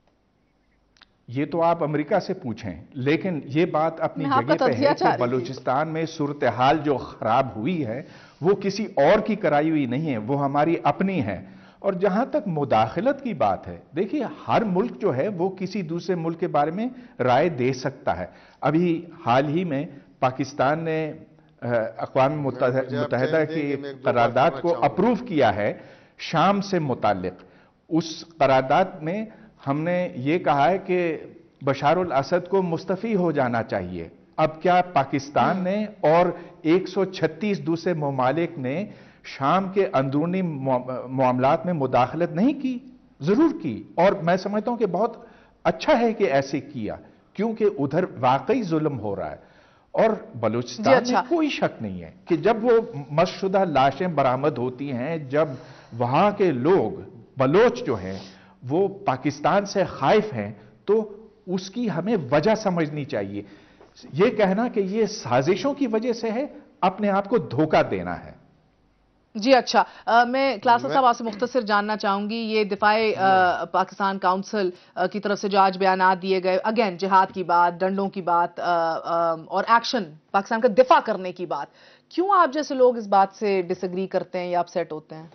یہ تو آپ امریکہ سے پوچھیں, لیکن یہ بات اپنی جگہ پہ ہے کہ بلوچستان میں صورتحال جو خراب ہوئی ہے وہ کسی اور کی کرائی ہوئی نہیں ہے, وہ ہماری اپنی ہے. اور جہاں تک مداخلت کی بات ہے, دیکھیے ہر ملک جو ہے وہ کسی دوسرے ملک کے بارے میں رائے دے سکتا ہے. ابھی حال ہی میں پاکستان نے اقوام متحدہ کی قرارداد کو اپروو کیا ہے شام سے متعلق. اس قرارداد میں ہم نے یہ کہا ہے کہ بشار الاسد کو مستعفی ہو جانا چاہیے. اب کیا پاکستان نے اور ایک سو چھتیس دوسرے ممالک نے شام کے اندرونی معاملات میں مداخلت نہیں کی؟ ضرور کی, اور میں سمجھتا ہوں کہ بہت اچھا ہے کہ ایسے کیا, کیونکہ ادھر واقعی ظلم ہو رہا ہے. اور بلوچستان میں کوئی شک نہیں ہے کہ جب وہ مست شدہ لاشیں برآمد ہوتی ہیں, جب وہاں کے لوگ بلوچ جو ہیں وہ پاکستان سے خائف ہیں, تو اس کی ہمیں وجہ سمجھنی چاہیے. یہ کہنا کہ یہ سازشوں کی وجہ سے ہے, اپنے آپ کو دھوکہ دینا ہے. جی اچھا, میں کلاسر صاحب آپ سے مختصر جاننا چاہوں گی, یہ دفاع پاکستان کاؤنسل کی طرف سے جو آج بیانات دیے گئے, اگین جہاد کی بات, ڈنڈوں کی بات اور ایکشن پاکستان کا دفاع کرنے کی بات, کیوں آپ جیسے لوگ اس بات سے ڈس ایگری کرتے ہیں یا اپسیٹ ہوتے ہیں؟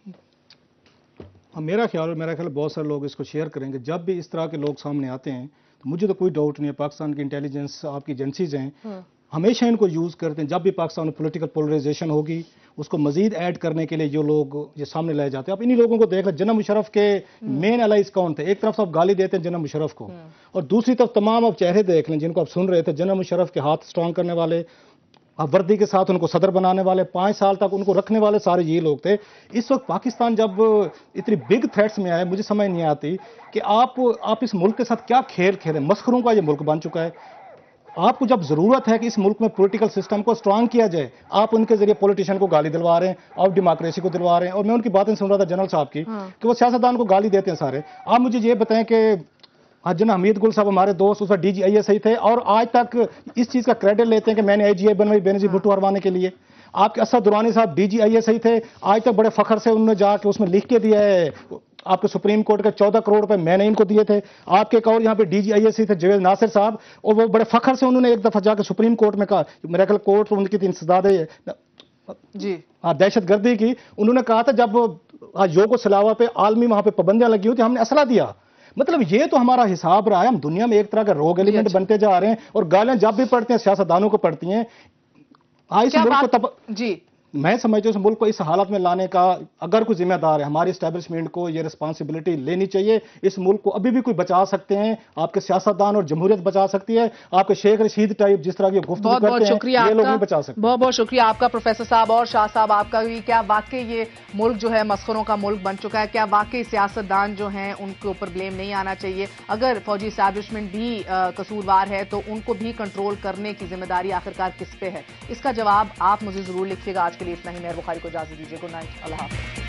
میرا خیال میرا خیال بہت سارے لوگ اس کو شیئر کریں گے. جب بھی اس طرح کے لوگ سامنے آتے ہیں تو مجھے تو کوئی ڈاؤٹ نہیں ہے, پاکستان کی انٹیلیجنس آپ کی ایجنسیز ہیں ہمیشہ ان کو یوز کرتے ہیں. جب بھی پاکستان میں پولیٹیکل پولرائزیشن ہوگی اس کو مزید ایڈ کرنے کے لیے جو لوگ یہ سامنے لائے جاتے ہیں. اب انہی لوگوں کو دیکھ لیں, جناب مشرف کے مین الائز کون تھے؟ ایک طرف آپ گالی دیتے ہیں جناب مشرف کو, اور دوسری طرف تمام آپ چہرے دیکھ لیں جن کو آپ سن رہے تھے, جناب مشرف کے ہاتھ اسٹرانگ کرنے والے, اب وردی کے ساتھ ان کو صدر بنانے والے, پانچ سال تک ان کو رکھنے والے سارے یہ لوگ تھے. اس وقت پاکستان جب اتنی بگ تھریٹس میں آئے, مجھے سمجھ نہیں آتی کہ آپ آپ اس ملک کے ساتھ کیا کھیل کھیلیں. مسخروں کا یہ ملک بن چکا ہے. آپ کو جب ضرورت ہے کہ اس ملک میں پولیٹیکل سسٹم کو اسٹرانگ کیا جائے، آپ ان کے ذریعے پولیٹیشین کو گالی دلوا رہے ہیں، آپ ڈیموکریسی کو دلوا رہے ہیں. اور میں ان کی باتیں سن رہا تھا جنرل صاحب کی کہ وہ سیاستدان کو گالی دیتے ہیں سارے. آپ مجھے یہ بتائیں کہ جناب حمید گل صاحب ہمارے دوست اس وقت D G I S I تھے اور آج تک اس چیز کا کریڈٹ لیتے ہیں کہ میں نے آئی جی آئی بنوائی بینظیر بھٹو ہروانے کے لیے. آپ کے اسد درانی صاحب D G I S I تھے، آج تک بڑے فخر سے انہوں نے جا کے اس میں لکھ کے دیا ہے آپ کے سپریم کورٹ کے چودہ کروڑ روپے میں نے ان کو دیے تھے. آپ کے ایک اور یہاں پہ D G I S I تھے جویل ناصر صاحب، اور وہ بڑے فخر سے انہوں نے ایک دفعہ جا کے سپریم کورٹ میں کہا، میرے خیال کورٹ ان کی انسداد جی ہاں دہشت گردی کی، انہوں نے کہا تھا جب یوگو سلاوا پہ عالمی وہاں پہ پابندیاں لگی ہوئی تھی ہم نے اسلحہ دیا. مطلب یہ تو ہمارا حساب رہا ہے. ہم دنیا میں ایک طرح کا روگ ایلیمنٹ بنتے جا رہے ہیں اور گالیاں جب بھی پڑھتے ہیں سیاستدانوں کو پڑھتی ہیں. اس ملک کو تب جی میں سمجھتا ہوں اس ملک کو اس حالت میں لانے کا اگر کوئی ذمہ دار ہے ہماری اسٹیبلشمنٹ کو یہ رسپانسبلٹی لینی چاہیے. اس ملک کو ابھی بھی کوئی بچا سکتے ہیں، آپ کے سیاستدان اور جمہوریت بچا سکتی ہے. آپ کے شیخ رشید ٹائپ جس طرح کی گفتگو بہت بہت کرتے شکریہ ہیں یہ آپ لوگ کا نہیں بچا سکتے. بہت بہت شکریہ آپ کا پروفیسر صاحب اور شاہ صاحب آپ کا بھی. کیا واقعی یہ ملک جو ہے مسخروں کا ملک بن چکا ہے؟ کیا واقعی سیاستدان جو ہیں ان کے اوپر بلیم نہیں آنا چاہیے؟ اگر فوجی اسٹیبلشمنٹ بھی قصوروار ہے تو ان کو بھی کنٹرول کرنے کی ذمہ داری آخرکار کس پہ ہے؟ اس کا جواب آپ مجھے ضرور لکھیے گا. آج کے لیے اتنا ہی. مہر بخاری کو اجازت دیجیے. Good night. اللہ حافظ.